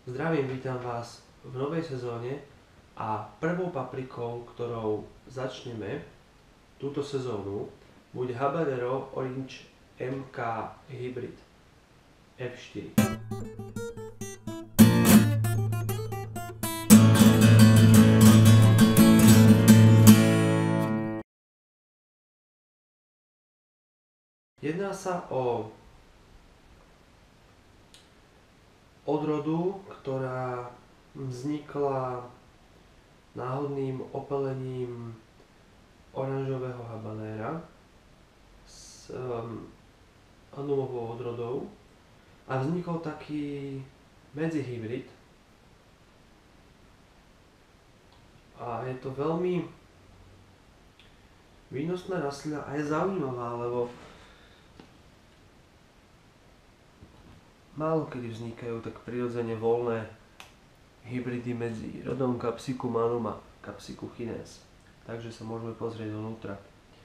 Zdravím, vítam vás v novej sezóne a prvou paprikou, ktorou začneme túto sezónu, bude Habanero Orange MK Hybrid F4. Jedná sa o odrodu, ktorá vznikla náhodným opelením oranžového habanéra s anumovou odrodou a vznikol taký medzihybrid a je to veľmi výnosná rastlina a je zaujímavá, lebo málo kedy vznikajú tak prirodzene voľné hybridy medzi rodom Capsicum anum a Capsicum chinense. Takže sa môžeme pozrieť donútra.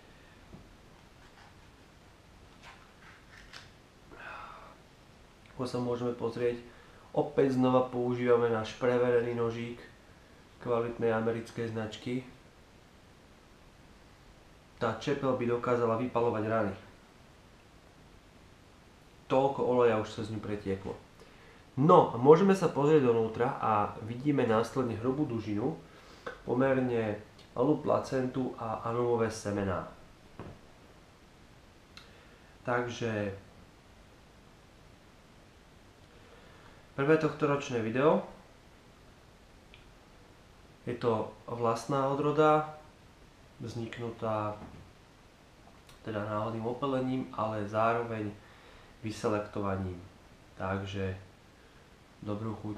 Ako sa môžeme pozrieť, opäť znova používame náš preverený nožík kvalitnej americkej značky. Tá čepel by dokázala vypaľovať rany. Toľko oleja už sa z ňu pretieklo. No, môžeme sa pozrieť donútra a vidíme následne hrubú dužinu, pomerne malú placentu a anumové semená. Takže prvé tohtoročné video. Je to vlastná odroda, vzniknutá teda náhodným opelením, ale zároveň vyselektovaním. Takže dobrú chuť.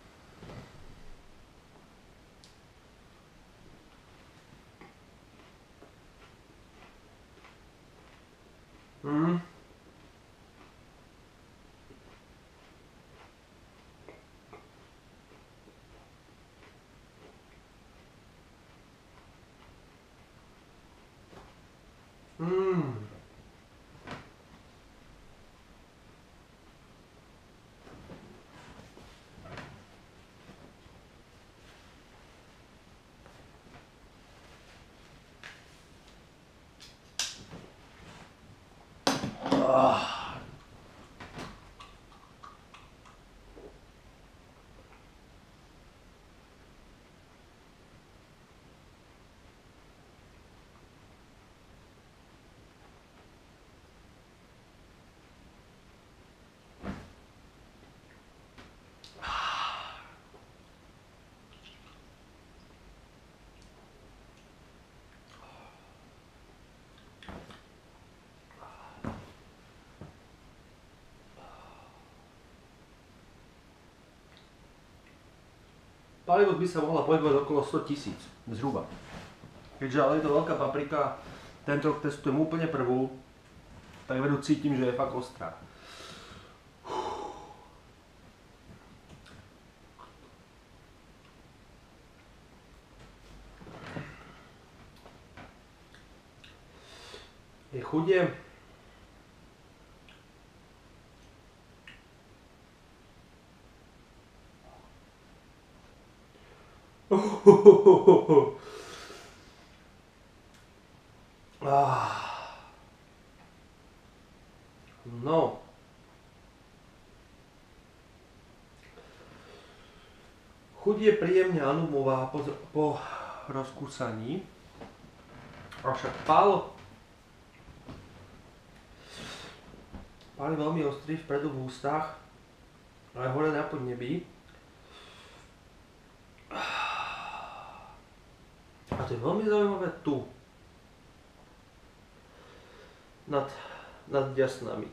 Palivosť by sa mohla pohybovať okolo 100 000, zhruba. Keďže ale je to veľká paprika, tento rok testujem úplne prvú, tak vedu cítim, že je fakt ostrá. Je chudie. No. Chuť je príjemne anumová po rozkúsaní. Avšak pál je veľmi ostrý vpredu v ústach, ale hore na podnebí. A to je veľmi zaujímavé tu, nad ďasnami.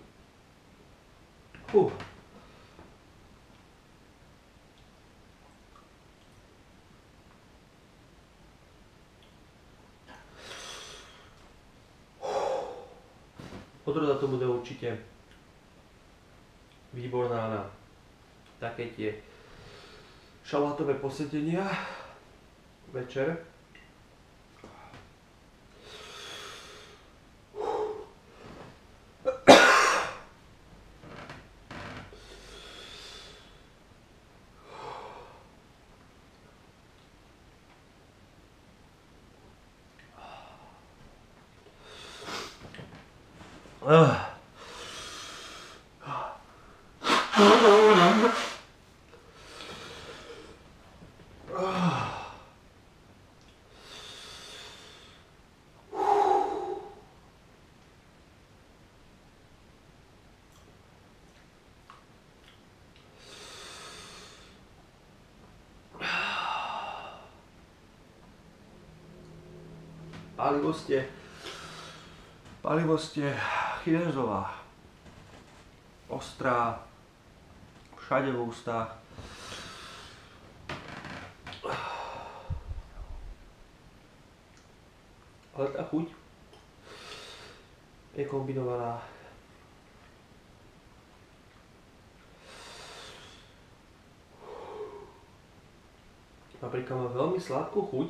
Odroda to bude určite výborná na také tie šalátové posedenia večer. Palivosť je chynenzová, ostrá, všade v ústach. Ale tá chuť je kombinovaná. Paprika má veľmi sladkú chuť.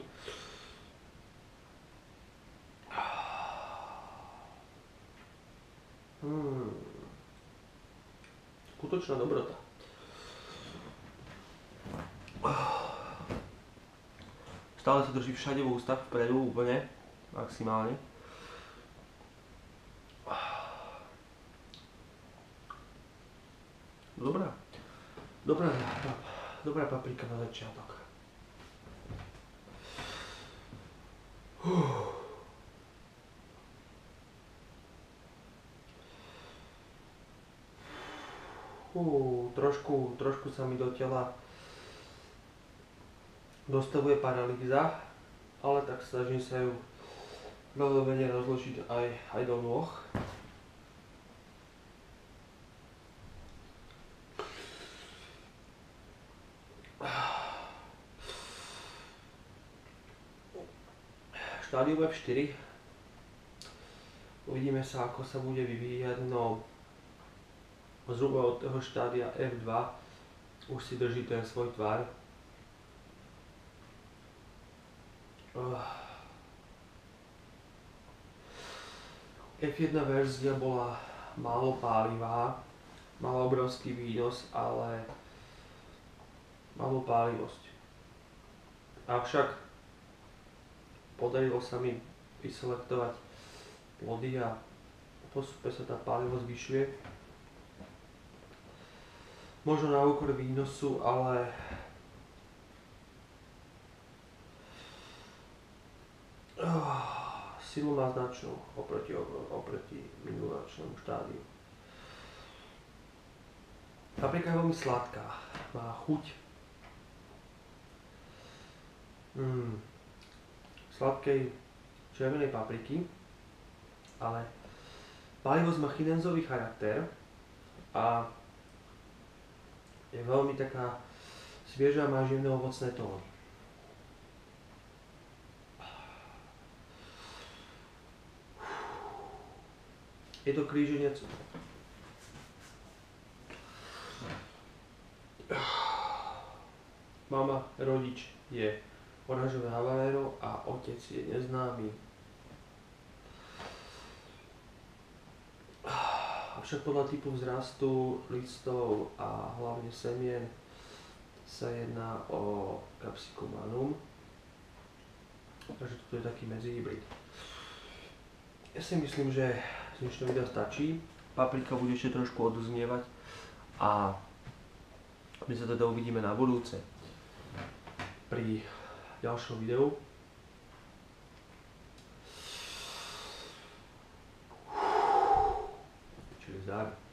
Skutočná dobrota. Stále sa drží všade v ústach, vpredu úplne, maximálne. Dobrá paprika na začiatok. Trošku sa mi do tela dostavuje paralýza, ale tak snažím sa ju veľmi rozložiť aj do nôh. Štádium F4. Uvidíme sa, ako sa bude vyvíjať, no zhruba od toho štádia F2 už si drží ten svoj tvar. F1 verzia bola málo pálivá, mala obrovský výnos, ale malú pálivosť. Avšak podarilo sa mi vyselektovať plody a postupne sa tá pálivosť zvyšuje. Možno na úkor výnosu, ale silu má značnú oproti minuloročnému štádiu. Paprika je veľmi sladká, má chuť sladkej červenej papriky, ale pálivosť má chynenzový charakter a je veľmi taká svieža, má jemné ovocné tóny. Je to kríženec. Mama, rodič je oranžové habanero a otec je neznámy. Avšak podľa typu vzrastu, listov a hlavne semien sa jedná o Capsicum annuum. Takže toto je taký medzihybrid. Ja si myslím, že dnešné video stačí. Paprika bude ešte trošku odoznievať a my sa teda uvidíme na budúce pri ďalšom videu. Čiže zdar.